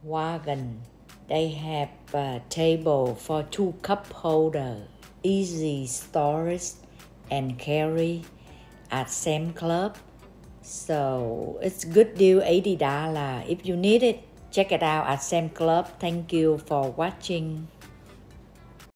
Wagon. They have a table for 2 cup holder, easy storage and carry at same club. So it's good deal, $80. If you need it, check it out at same club. Thank you for watching.